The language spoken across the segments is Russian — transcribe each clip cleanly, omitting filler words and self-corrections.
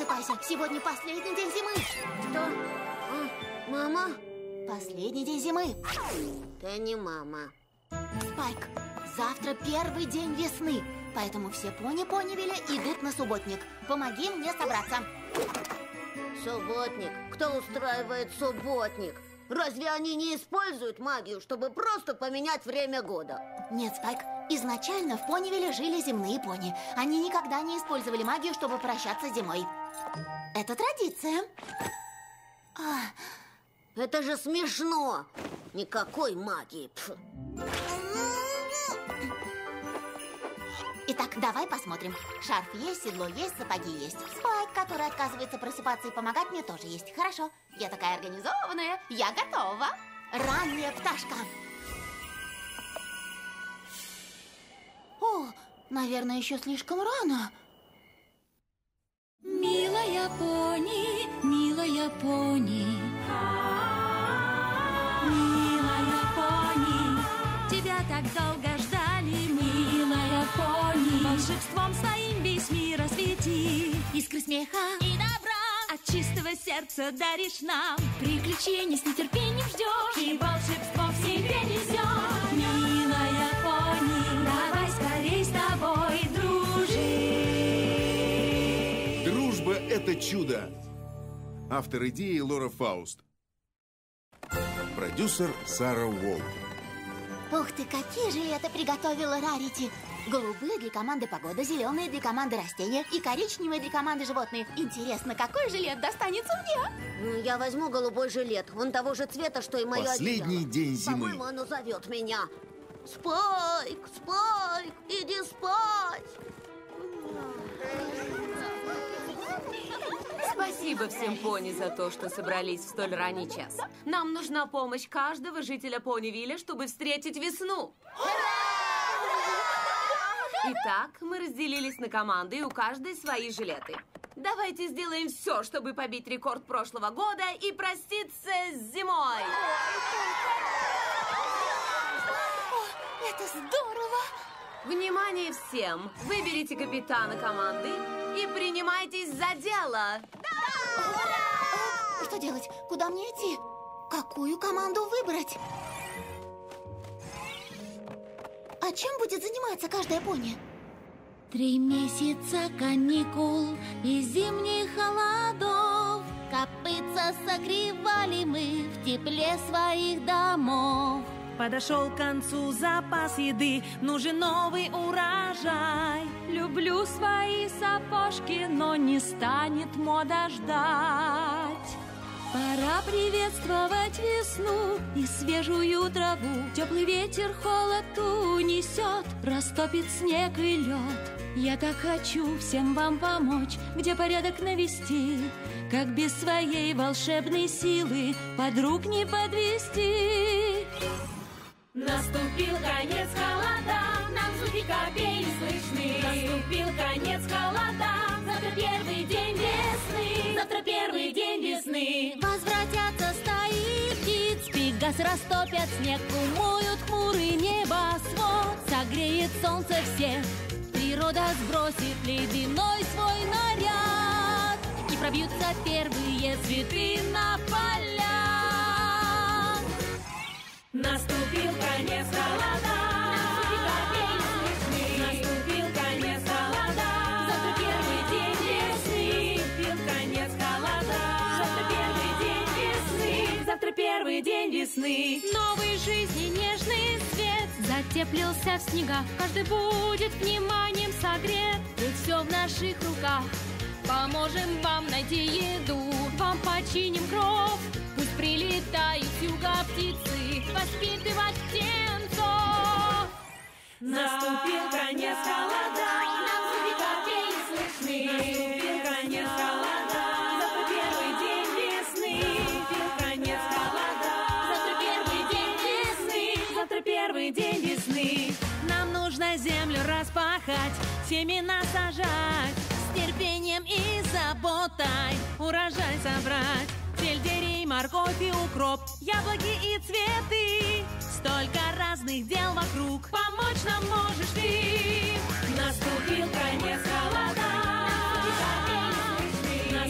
Просыпайся, сегодня последний день зимы. Что? Мама? Последний день зимы. Ты не мама. Спайк, завтра первый день весны, поэтому все пони Понивиля идут на субботник. Помоги мне собраться. Субботник? Кто устраивает субботник? Разве они не используют магию, чтобы просто поменять время года? Нет, Спайк, изначально в Понивиле жили земные пони. Они никогда не использовали магию, чтобы прощаться с зимой. Это традиция. Это же смешно! Никакой магии. Итак, давай посмотрим. Шарф есть, седло есть, сапоги есть. Спайк, который отказывается просыпаться и помогать мне, тоже есть. Хорошо, я такая организованная, я готова. Ранняя пташка. О, наверное, еще слишком рано. Милая пони, милая пони. Милая пони, тебя так долго ждали мы. Милая пони, волшебством своим весь мир освети. Искры смеха И добра от чистого сердца даришь нам. Приключений с нетерпением ждешь и волшебство в себе несешь. Милая пони, давай скорей с тобой дружить. Дружба – это чудо. Автор идеи Лора Фауст. Продюсер Сара Уолт. Ух ты, какие же я это приготовила рарити! Голубые для команды погода, зеленые для команды растения и коричневые для команды животные. Интересно, какой жилет достанется мне? Я возьму голубой жилет. Он того же цвета, что и мое Последний одеяло. день зимы. По-моему, оно зовет меня. Спайк, Спайк, иди спать. Спасибо всем пони за то, что собрались в столь ранний час. Нам нужна помощь каждого жителя Понивиля, чтобы встретить весну. Итак, мы разделились на команды, и у каждой свои жилеты. Давайте сделаем все, чтобы побить рекорд прошлого года и проститься с зимой. О, это здорово! Внимание всем! Выберите капитана команды и принимайтесь за дело. Что делать? Куда мне идти? Какую команду выбрать? А чем будет заниматься каждая пони? 3 месяца каникул и зимних холодов. Копытца согревали мы в тепле своих домов. Подошел к концу запас еды, нужен новый урожай. Люблю свои сапожки, но не станет мода ждать. Пора приветствовать весну и свежую траву. Теплый ветер холод унесет, растопит снег и лед. Я так хочу всем вам помочь, где порядок навести, как без своей волшебной силы подруг не подвести. Наступил конец холодам, нам звуки капель слышны. Наступил конец холодам, завтра первый день весны. Завтра первый день весны. Возвратятся стаи птиц, пегас растопят снег, умоют хмурый небосвод. Согреет солнце всех, природа сбросит ледяной свой наряд, и пробьются первые цветы на полях. Наступил конец холодам, наступил конец холодам, завтра первый день весны. Наступил конец холодам, завтра первый день весны. Завтра первый день весны. Новой жизни нежный свет затеплился в снегах. Каждый будет вниманием согрет, ведь все в наших руках. Поможем вам найти еду, вам починим кров. Пусть прилетают с юга птицы воспитывать птенцов. Наступил конец холодам, нам звуки капель слышны. Наступил конец холодам, завтра первый день весны. Наступил конец холодам, завтра первый день весны. Завтра первый день весны. Нам нужно землю распахать, семена сажать, с терпением и заботой урожай собрать. Сельдерей, морковь и укроп, яблоки и цветы. Столько разных дел вокруг, помочь нам можешь ты. Наступил конец холодам,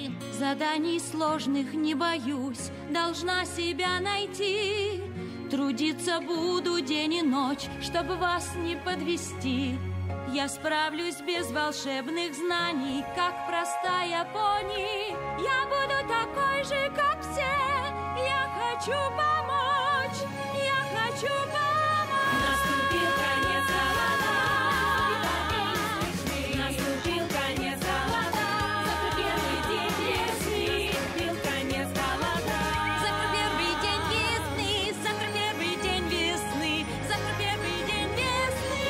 станем. Заданий сложных не боюсь, должна себя найти. Трудиться буду день и ночь, чтобы вас не подвести. Я справлюсь без волшебных знаний, как простая пони. Я буду такой же, как все. Я хочу помочь, я хочу помочь. Наступил конец голодам. Наступил конец голодам. Завтра первый день весны. Наступил конец голодам. Завтра первый день весны, завтра первый день весны, завтра первый день весны.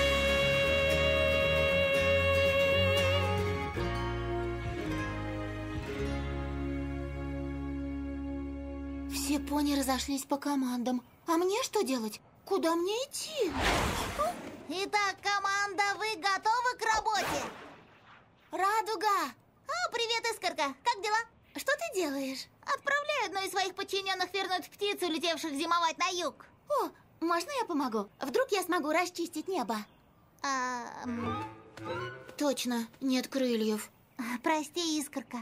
Все пони разошлись по командам. А мне что делать? Куда мне идти? Итак, команда, вы готовы к работе? Радуга! Привет, Искорка. Как дела? Что ты делаешь? Отправляю одну из своих подчиненных вернуть птиц, улетевших зимовать на юг. О, можно я помогу? Вдруг я смогу расчистить небо? Точно, нет крыльев. Прости, Искорка.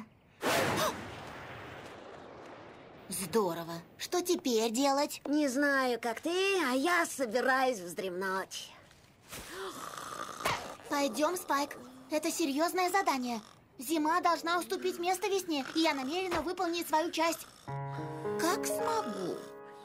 Здорово. Что теперь делать? Не знаю, как ты, а я собираюсь вздремнуть. Пойдем, Спайк. Это серьезное задание. Зима должна уступить место весне, и я намерена выполнить свою часть. Как смогу?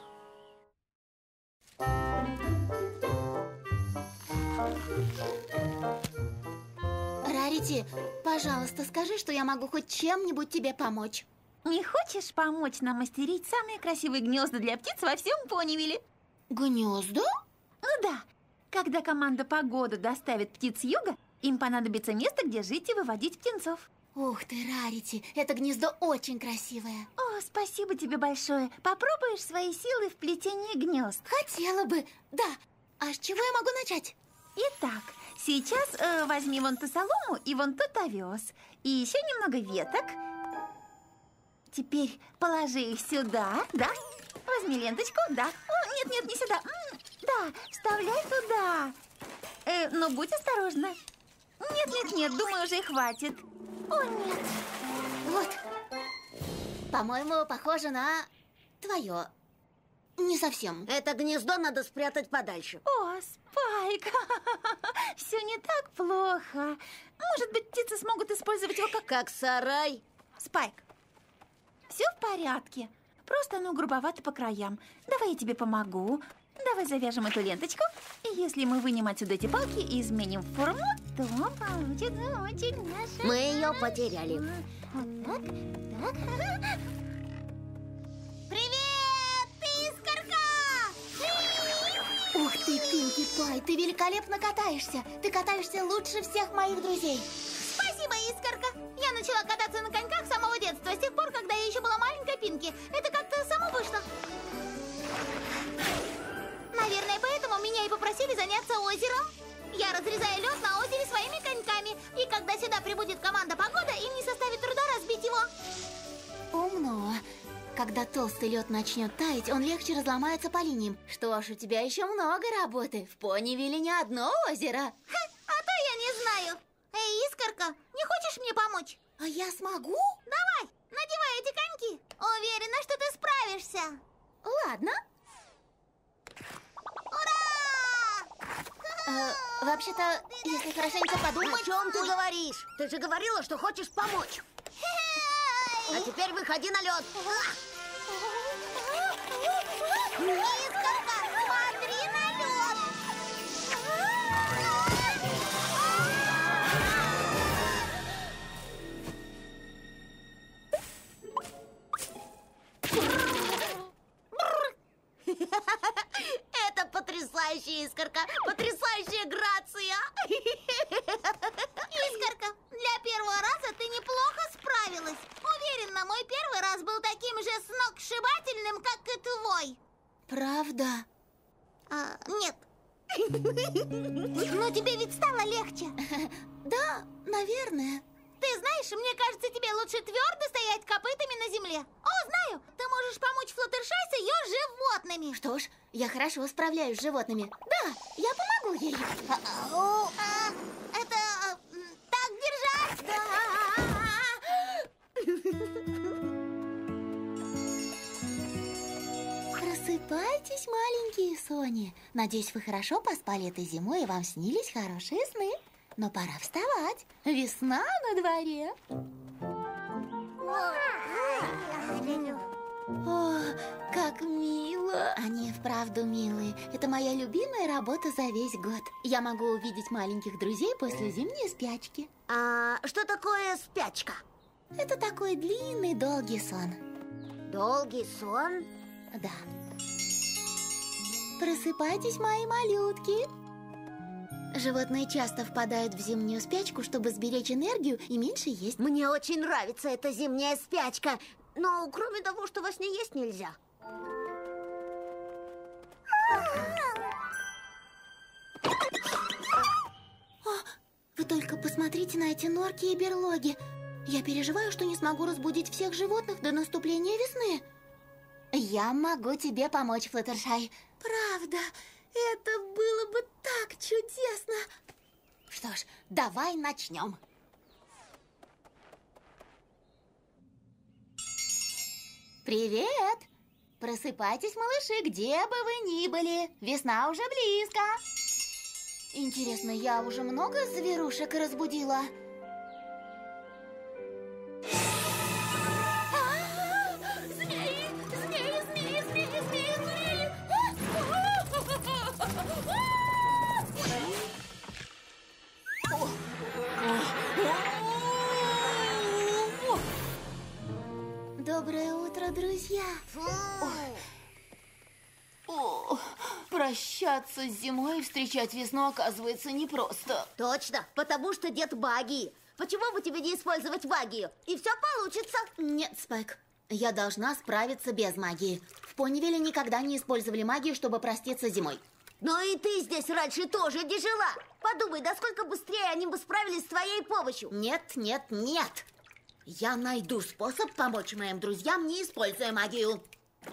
Рарити, пожалуйста, скажи, что я могу хоть чем-нибудь тебе помочь. Не хочешь помочь нам мастерить самые красивые гнезда для птиц во всем Понивилле? Гнезда? Ну да. Когда команда «Погода» доставит птиц с юга, им понадобится место, где жить и выводить птенцов. Ух ты, Рарити, это гнездо очень красивое. О, спасибо тебе большое. Попробуешь свои силы в плетении гнезд? Хотела бы, да. А с чего я могу начать? Итак, сейчас возьми вон ту солому и вон тот овес. И еще немного веток. Теперь положи их сюда, да? Возьми ленточку, да. О, нет, не сюда. Да, вставляй туда. Но будь осторожна. Нет, думаю, уже хватит. О, нет. Вот. По-моему, похоже на твое. Не совсем. Это гнездо надо спрятать подальше. О, Спайк, все не так плохо. Может быть, птицы смогут использовать его как... сарай. Спайк, все в порядке. Просто оно грубовато по краям. Давай я тебе помогу. Давай завяжем эту ленточку. И если мы вынем отсюда эти палки и изменим форму, то получится очень наша... Мы ее потеряли. Вот так. Привет, Искорка! Ух ты, Пинки Пай, ты великолепно катаешься. Ты катаешься лучше всех моих друзей. Спасибо, Искорка. Я начала кататься на коньках с самого детства, с тех пор, когда я еще была маленькой Пинки. Это как-то само вышло. Наверное, поэтому меня и попросили заняться озером. Я разрезаю лед на озере своими коньками. И когда сюда прибудет команда «Погода», им не составит труда разбить его. Умно. Когда толстый лед начнет таять, он легче разломается по линиям. Что ж, у тебя еще много работы. В Понивилле не одно озеро. А то я не знаю. Эй, Искорка, не хочешь мне помочь? А я смогу? Давай, надевай эти коньки. Уверена, что ты справишься. Ладно. Ура! Вообще-то, если хорошенько подумать... О чем ты говоришь? Ты же говорила, что хочешь помочь. А теперь выходи на лед. Искорка, смотри на лед. Это потрясающая Искорка, потрясающая грация. Искорка, для первого раза ты неплохо справилась. Уверена, мой первый раз был таким же сногсшибательным, как и твой. Правда? Нет. Но тебе ведь стало легче. Да, наверное. Ты знаешь, мне кажется, тебе лучше твердо стоять копытами на земле. О, знаю, ты можешь помочь Флаттершай с ее животными. Что ж, я хорошо справляюсь с животными. Да, я помогу ей. Это так держать? Да. маленькие Сони. Надеюсь, вы хорошо поспали этой зимой и вам снились хорошие сны. Но пора вставать. Весна на дворе. О, как мило. Они вправду милые. Это моя любимая работа за весь год. Я могу увидеть маленьких друзей после зимней спячки. А что такое спячка? Это такой длинный, долгий сон. Долгий сон? Да. Просыпайтесь, мои малютки. Животные часто впадают в зимнюю спячку, чтобы сберечь энергию и меньше есть. Мне очень нравится эта зимняя спячка. Но кроме того, что во сне есть нельзя. Вы только посмотрите на эти норки и берлоги. Я переживаю, что не смогу разбудить всех животных до наступления весны. Я могу тебе помочь, Флаттершай. Правда, это было бы так чудесно. Что ж, давай начнем. Привет! Просыпайтесь, малыши, где бы вы ни были. Весна уже близко. Интересно, я уже много зверушек разбудила? Змеи! Змеи, змеи, змеи, змеи, змеи! Доброе утро, друзья! О, прощаться с зимой и встречать весну оказывается непросто. Точно, потому что дед Багги. Почему бы тебе не использовать магию? И все получится. Нет, Спайк, я должна справиться без магии. В Понивилле никогда не использовали магию, чтобы проститься зимой. Но и ты здесь раньше тоже не жила. Подумай, насколько быстрее они бы справились с твоей помощью. Нет, нет, нет. Я найду способ помочь моим друзьям, не используя магию.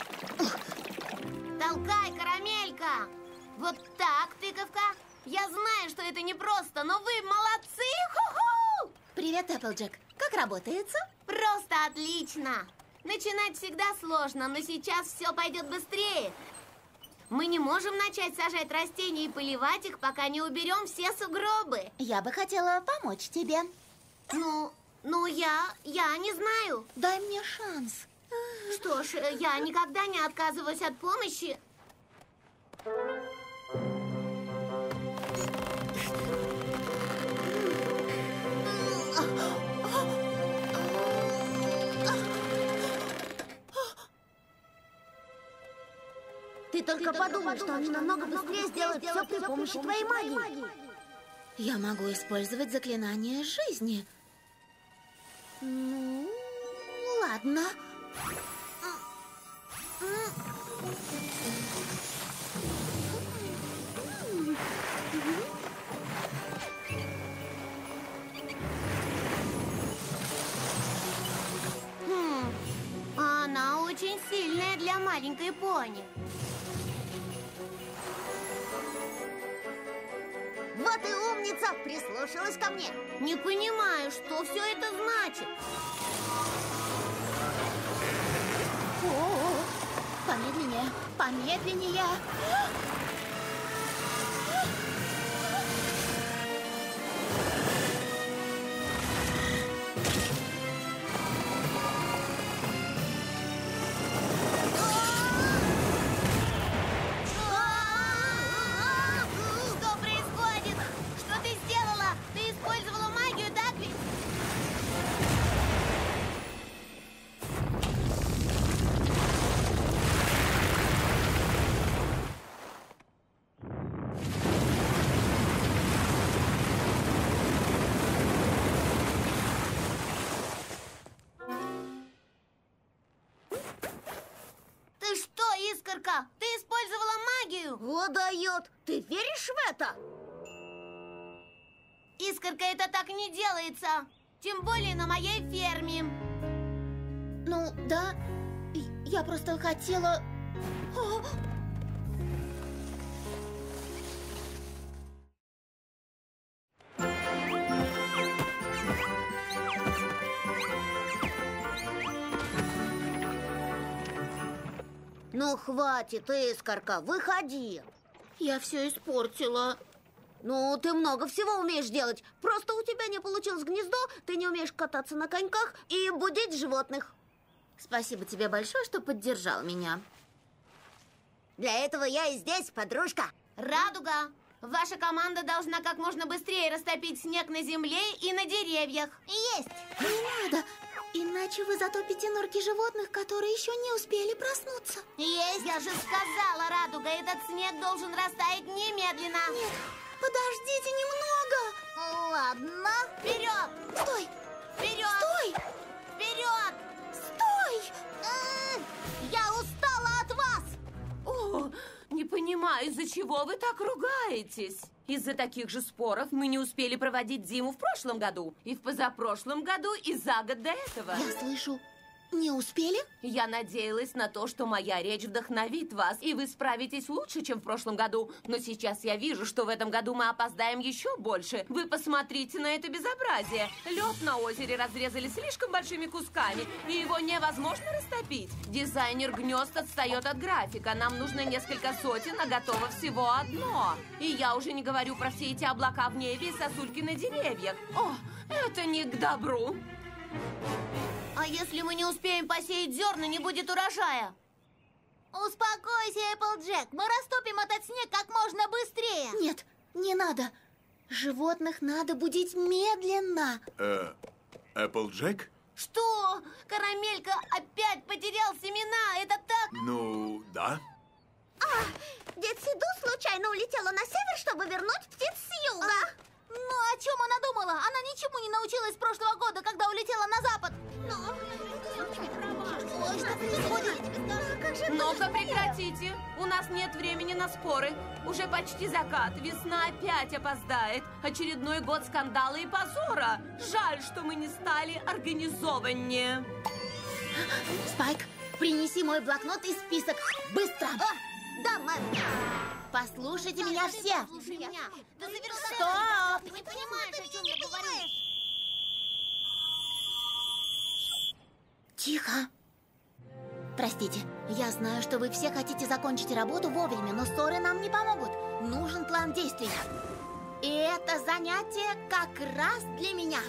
Толкай, карамелька! Вот так, тыковка. Я знаю, что это непросто, но вы молодцы! Ху-ху! Привет, Эпплджек. Как работается? Просто отлично! Начинать всегда сложно, но сейчас все пойдет быстрее. Мы не можем начать сажать растения и поливать их, пока не уберем все сугробы. Я бы хотела помочь тебе. Я не знаю. Дай мне шанс. Что ж, я никогда не отказываюсь от помощи. Ты только подумай, что они намного быстрее сделают все при помощи твоей магии. Я могу использовать заклинание жизни. Ну, ладно. Она очень сильная для маленькой пони. Вот и умница, прислушалась ко мне. Не понимаю, что все это значит. О, помедленнее, помедленнее. Что происходит? Что ты сделала? Ты использовала магию, так ведь? Ты что, Искорка? Ты использовала магию? Вот дает. Ты веришь в это? Искорка, это так не делается. Тем более на моей ферме. Ну, да, я просто хотела... О! Ну, хватит, Искорка, выходи. Я все испортила. Ну, ты много всего умеешь делать. Просто у тебя не получилось гнездо, ты не умеешь кататься на коньках и будить животных. Спасибо тебе большое, что поддержал меня. Для этого я и здесь, подружка. Радуга, ваша команда должна как можно быстрее растопить снег на земле и на деревьях. Есть! Не надо, иначе вы затопите норки животных, которые еще не успели проснуться. Есть! Я же сказала, Радуга, этот снег должен растаять немедленно. Нет, подождите немного. Ладно. Вперед! Стой! Вперед! Стой! Вперед! Стой! Я устала от вас! О, не понимаю, из-за чего вы так ругаетесь? Из-за таких же споров мы не успели проводить зиму в прошлом году, и в позапрошлом году, и за год до этого. Я слышу, не успели? Я надеялась на то, что моя речь вдохновит вас, и вы справитесь лучше, чем в прошлом году. Но сейчас я вижу, что в этом году мы опоздаем еще больше. Вы посмотрите на это безобразие. Лед на озере разрезали слишком большими кусками, и его невозможно растопить. Дизайнер гнезд отстает от графика. Нам нужно несколько сотен, а готово всего одно. И я уже не говорю про все эти облака в небе и сосульки на деревьях. О, это не к добру. А если мы не успеем посеять зерна, не будет урожая? Успокойся, Эпплджек. Мы растопим этот снег как можно быстрее. Нет, не надо. Животных надо будить медленно. Эпплджек? Что? Карамелька опять потерял семена? Это так? Ну, да. Дед Сиду случайно улетела на север, чтобы вернуть птиц с юга. Ну, о чем она думала? Она ничему не научилась с прошлого года, когда улетела на запад. Ой, что происходит? Как же Ну-ка, прекратите. У нас нет времени на споры. Уже почти закат. Весна опять опоздает. Очередной год скандала и позора. Жаль, что мы не стали организованнее. Спайк, принеси мой блокнот и список. Быстро! Да, мэм. Послушайте меня все. Слушай меня. Да завершай. Стоп! Ты не понимаешь, о чем я говорю. Тихо. Простите, я знаю, что вы все хотите закончить работу вовремя, но ссоры нам не помогут. Нужен план действий. И это занятие как раз для меня.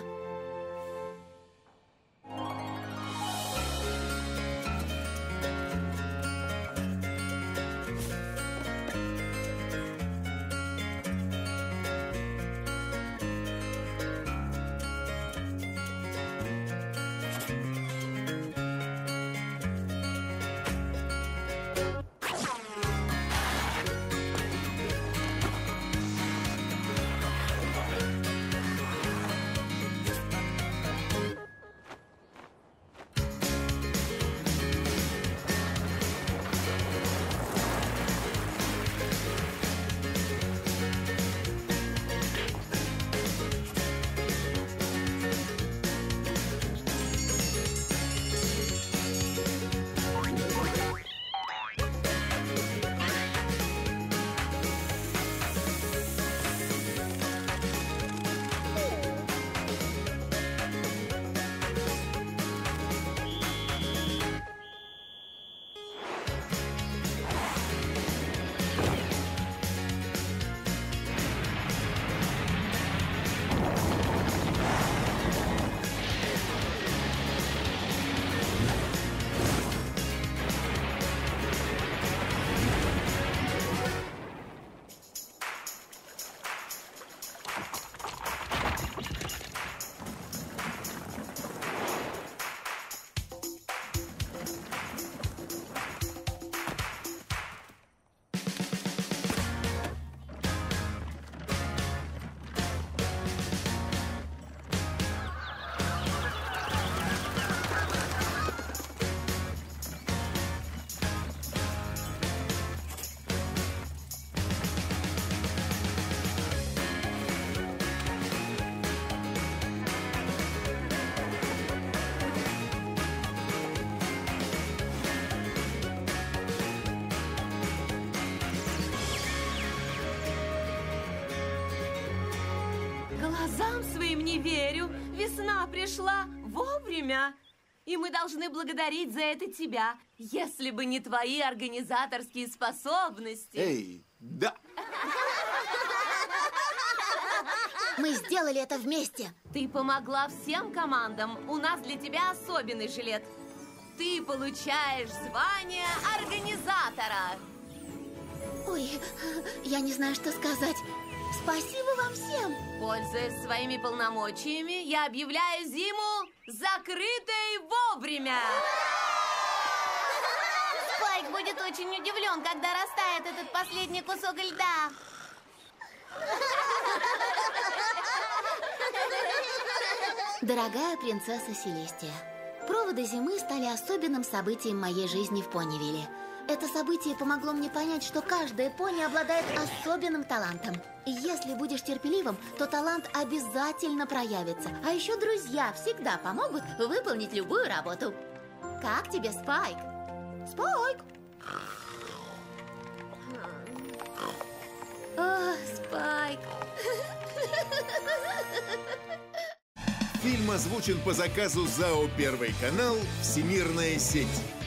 Глазам своим не верю. Весна пришла вовремя. И мы должны благодарить за это тебя. Если бы не твои организаторские способности... Эй, да. Мы сделали это вместе. Ты помогла всем командам. У нас для тебя особенный жилет. Ты получаешь звание организатора. Ой, я не знаю, что сказать. Спасибо вам всем. Пользуясь своими полномочиями, я объявляю зиму закрытой вовремя. Спайк будет очень удивлен, когда растает этот последний кусок льда. Дорогая принцесса Селестия, проводы зимы стали особенным событием моей жизни в Понивилле. Это событие помогло мне понять, что каждая пони обладает особенным талантом. И если будешь терпеливым, то талант обязательно проявится. А еще друзья всегда помогут выполнить любую работу. Как тебе, Спайк? Спайк! О, Спайк! Фильм озвучен по заказу ЗАО «Первый канал. Всемирная сеть».